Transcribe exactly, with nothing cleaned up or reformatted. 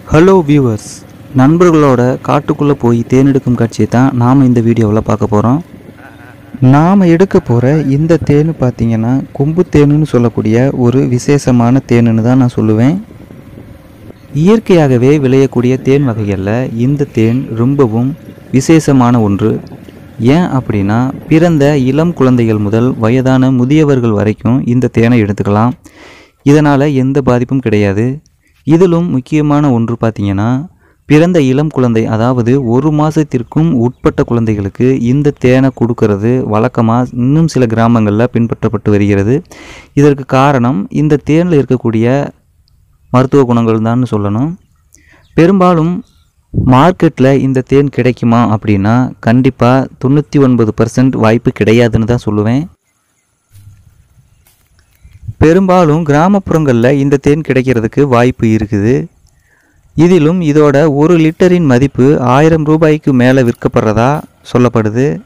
Hello viewers, நண்பர்களோட காட்டுக்குள்ளே போய் தேன் எடுக்கும் காட்சியை தான் நாம் இந்த வீடியோவில் பார்க்க போகிறோம். நாம் எடுக்க போகிற இந்த தேன் பார்த்திங்கன்னா கொம்பு தேனுன்னு சொல்லக்கூடிய ஒரு விசேஷமான தேனுன்னு தான் நான் சொல்லுவேன். இயற்கையாகவே விளையக்கூடிய தேன் வகைகளில் இந்த தேன் ரொம்பவும் விசேஷமான ஒன்று. ஏன் அப்படின்னா, பிறந்த இளம் குழந்தைகள் முதல் வயதான முதியவர்கள் வரைக்கும் இந்த தேனை எடுத்துக்கலாம். இதனால் எந்த பாதிப்பும் கிடையாது. இதிலும் முக்கியமான ஒன்று பார்த்திங்கன்னா, பிறந்த இளம் குழந்தை, அதாவது ஒரு மாதத்திற்கும் உட்பட்ட குழந்தைகளுக்கு இந்த தேனை கொடுக்கறது வழக்கமாக இன்னும் சில கிராமங்களில் பின்பற்றப்பட்டு வருகிறது. இதற்கு காரணம் இந்த தேனில் இருக்கக்கூடிய மருத்துவ குணங்கள் தான் சொல்லணும். பெரும்பாலும் மார்க்கெட்டில் இந்த தேன் கிடைக்குமா அப்படின்னா கண்டிப்பாக தொண்ணூற்றி ஒன்பது பர்சன்ட் வாய்ப்பு கிடையாதுன்னு தான் சொல்லுவேன். பெரும்பாலும் கிராமப்புறங்களில் இந்த தேன் கிடைக்கிறதுக்கு வாய்ப்பு இருக்குது. இதிலும் இதோட ஒரு லிட்டரின் மதிப்பு ஆயிரம் ரூபாய்க்கு மேலே விற்கப்படுறதா சொல்லப்படுது.